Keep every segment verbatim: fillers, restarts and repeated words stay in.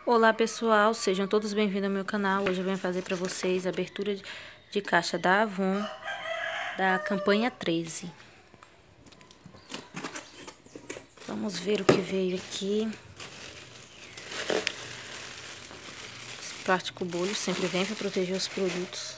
Olá pessoal, sejam todos bem-vindos ao meu canal. Hoje eu venho fazer para vocês a abertura de caixa da Avon da campanha treze. Vamos ver o que veio aqui. Esse plástico bolha sempre vem para proteger os produtos.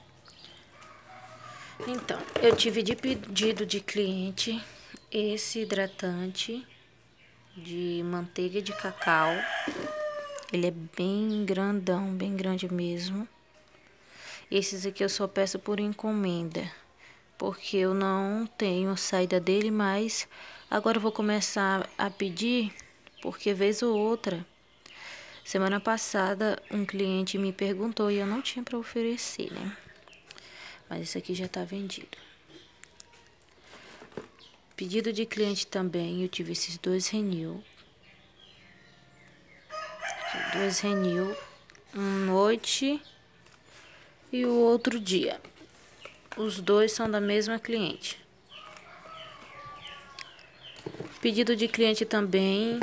Então, eu tive de pedido de cliente esse hidratante de manteiga de cacau. Ele é bem grandão, bem grande mesmo. Esses aqui eu só peço por encomenda, porque eu não tenho a saída dele, mas agora eu vou começar a pedir, porque vez ou outra. Semana passada um cliente me perguntou e eu não tinha para oferecer, né? Mas esse aqui já tá vendido. Pedido de cliente também, eu tive esses dois Renew. Dois Renew, um noite e o outro dia. Os dois são da mesma cliente. Pedido de cliente também,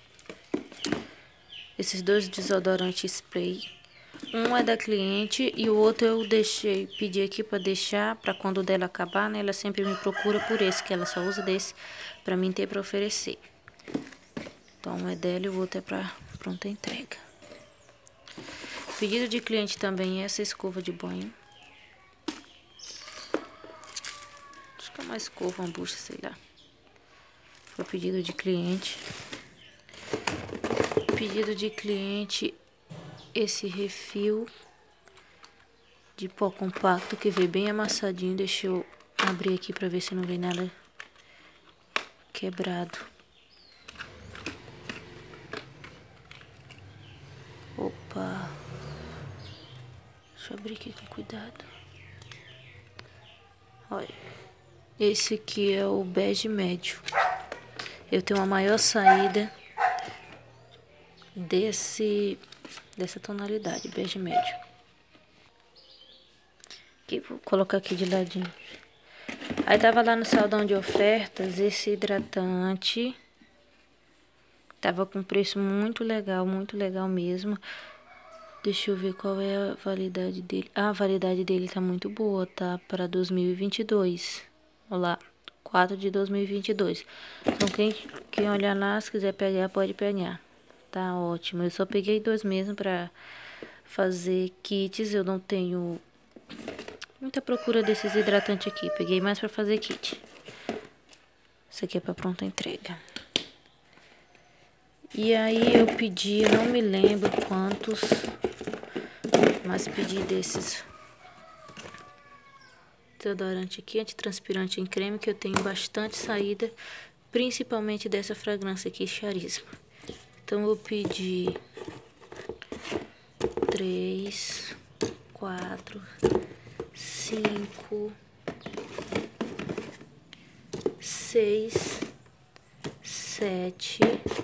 esses dois desodorantes spray. Um é da cliente e o outro eu deixei, pedi aqui para deixar, para quando o dela acabar, né? Ela sempre me procura por esse, que ela só usa desse para mim ter para oferecer. Então um é dela e o outro é para pronta entrega. Pedido de cliente também é essa escova de banho. Acho que é uma escova, uma bucha, sei lá. Foi pedido de cliente. Pedido de cliente esse refil de pó compacto que veio bem amassadinho. Deixa eu abrir aqui pra ver se não vem nada quebrado. Opa! Deixa eu abrir aqui com cuidado. Olha, esse aqui é o bege médio. Eu tenho uma maior saída desse dessa tonalidade, bege médio. Aqui, vou colocar aqui de ladinho. Aí tava lá no saldão de ofertas esse hidratante. Tava com preço muito legal, muito legal mesmo. Deixa eu ver qual é a validade dele. Ah, a validade dele tá muito boa, tá? Para dois mil e vinte e dois. Olha lá, quatro de dois mil e vinte e dois. Então quem, quem olhar lá, se quiser pegar, pode pegar. Tá ótimo. Eu só peguei dois mesmo pra fazer kits. Eu não tenho muita procura desses hidratantes aqui. Peguei mais pra fazer kit. Isso aqui é pra pronta entrega. E aí eu pedi, eu não me lembro quantos, mas pedi desses desodorante aqui, antitranspirante em creme, que eu tenho bastante saída, principalmente dessa fragrância aqui, Charisma. Então eu pedi três, quatro, cinco, seis, sete,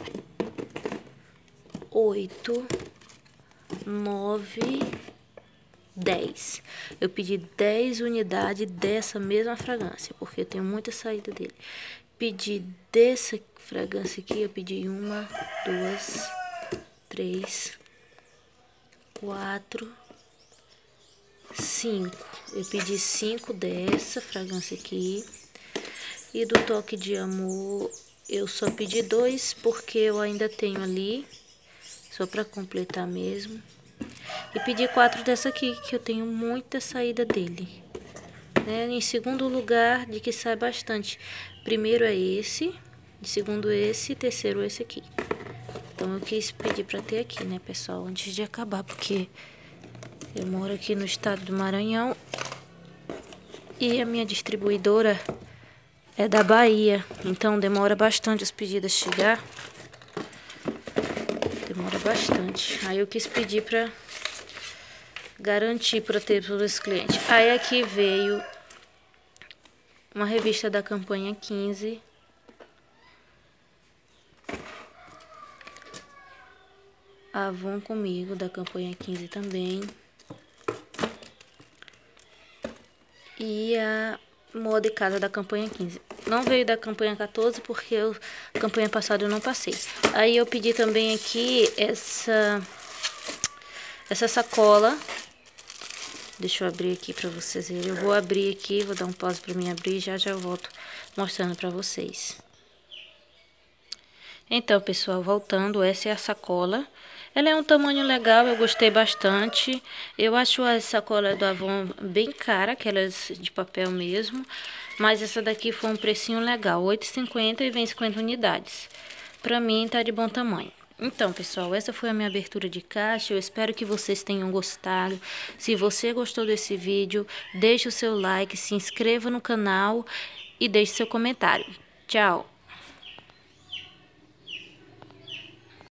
oito, nove, dez. Eu pedi dez unidades dessa mesma fragrância, porque eu tenho muita saída dele. Pedi dessa fragrância aqui, eu pedi uma, duas, três, quatro, cinco. Eu pedi cinco dessa fragrância aqui. E do Toque de Amor, eu só pedi dois, porque eu ainda tenho ali. Só pra completar mesmo. E pedi quatro dessa aqui, que eu tenho muita saída dele. Né? Em segundo lugar, de que sai bastante. Primeiro é esse. Em segundo esse. E terceiro esse aqui. Então eu quis pedir pra ter aqui, né, pessoal? Antes de acabar, porque eu moro aqui no estado do Maranhão. E a minha distribuidora é da Bahia. Então demora bastante os pedidos a chegar. Demora bastante. Aí eu quis pedir pra garantir para ter para os clientes. Aí aqui veio uma revista da campanha quinze. Avon Comigo, da campanha quinze também. E a Moda e Casa da campanha quinze. não veio da campanha quatorze, porque eu, a campanha passada eu não passei. Aí eu pedi também aqui essa, essa sacola. Deixa eu abrir aqui pra vocês verem. Eu vou abrir aqui, vou dar um pause pra mim abrir e já já eu volto mostrando pra vocês. Então, pessoal, voltando, essa é a sacola. Ela é um tamanho legal, eu gostei bastante. Eu acho a sacola do Avon bem cara, aquelas de papel mesmo. Mas essa daqui foi um precinho legal, oito reais e cinquenta centavos e vem cinquenta unidades. Pra mim tá de bom tamanho. Então, pessoal, essa foi a minha abertura de caixa. Eu espero que vocês tenham gostado. Se você gostou desse vídeo, deixe o seu like, se inscreva no canal e deixe seu comentário. Tchau!